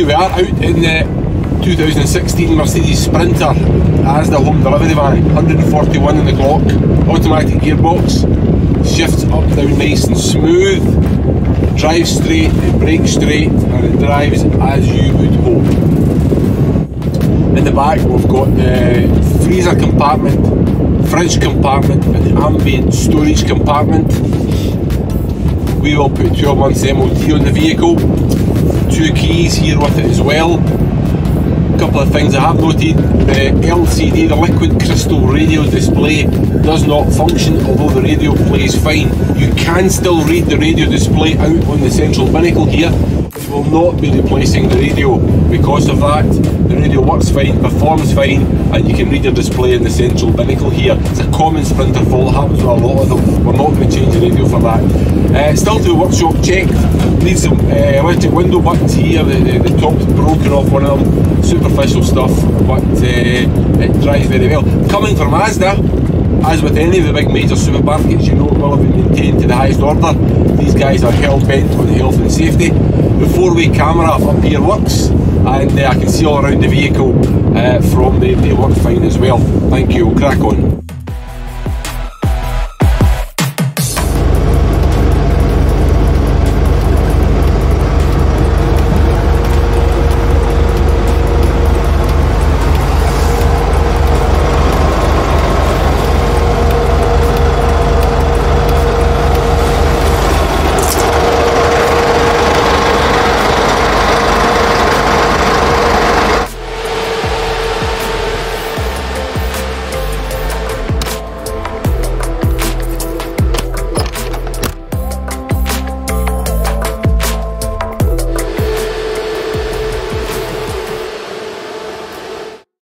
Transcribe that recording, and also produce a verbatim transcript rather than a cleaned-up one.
we are out in the two thousand sixteen Mercedes Sprinter as the home delivery van. one hundred forty-one in the clock, automatic gearbox, shifts up down nice and smooth, drives straight, it brakes straight, and it drives as you would hope. In the back we've got the freezer compartment, fridge compartment and the ambient storage compartment. We will put twelve months M O T on the vehicle, two keys here with it as well. A couple of things I have noted: the L C D, the liquid crystal radio display, does not function, although the radio plays fine. You can still read the radio display out on the central binnacle here. It will not be replacing the radio because of that. The radio works fine, performs fine, and you can read your display in the central binnacle here. It's a common Sprinter fault, it happens with a lot of them. We're not going to change the radio for that. Uh, still to workshop check, needs some uh, electric window buttons here, the, the, the top's broken off one of them, superficial stuff, but uh, it drives very well. Coming from Mazda, as with any of the big major supermarkets, you know it will have been maintained to the highest order. These guys are hell bent on health and safety. The four-way camera up here works, and uh, I can see all around the vehicle uh, from there. They work fine as well. Thank you, we'll crack on.